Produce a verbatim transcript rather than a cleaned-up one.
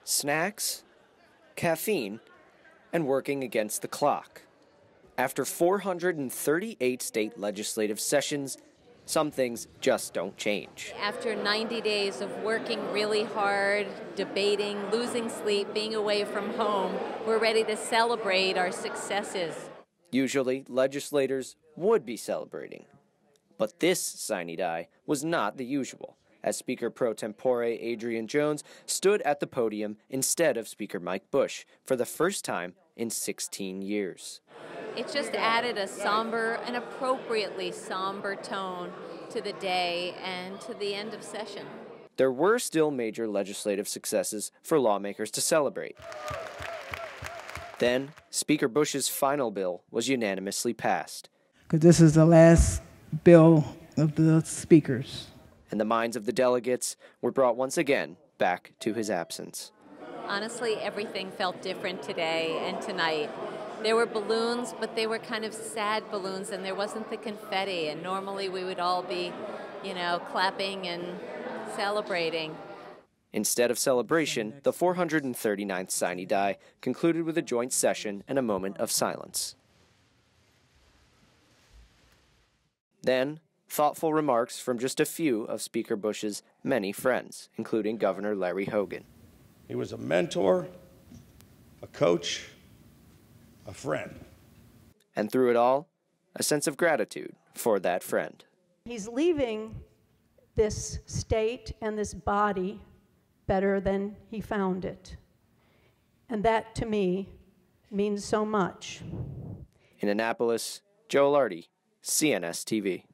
snacks, caffeine, and working against the clock. After four hundred thirty-eight state legislative sessions, some things just don't change. After ninety days of working really hard, debating, losing sleep, being away from home, we're ready to celebrate our successes. Usually, legislators would be celebrating. But this sine die was not the usual, as Speaker pro tempore Adrian Jones stood at the podium instead of Speaker Mike Busch for the first time in sixteen years. It just added a somber, an appropriately somber tone to the day and to the end of session. There were still major legislative successes for lawmakers to celebrate. Then, Speaker Busch's final bill was unanimously passed. Because this is the last bill of the speakers. And the minds of the delegates were brought once again back to his absence. Honestly, everything felt different today and tonight. There were balloons, but they were kind of sad balloons, and there wasn't the confetti, and normally we would all be, you know, clapping and celebrating. Instead of celebration, the four hundred thirty-ninth sine die concluded with a joint session and a moment of silence. Then, thoughtful remarks from just a few of Speaker Busch's many friends, including Governor Larry Hogan. He was a mentor, a coach, a friend. And through it all, a sense of gratitude for that friend. He's leaving this state and this body better than he found it. And that, to me, means so much. In Annapolis, Joe Lardy, C N S T V.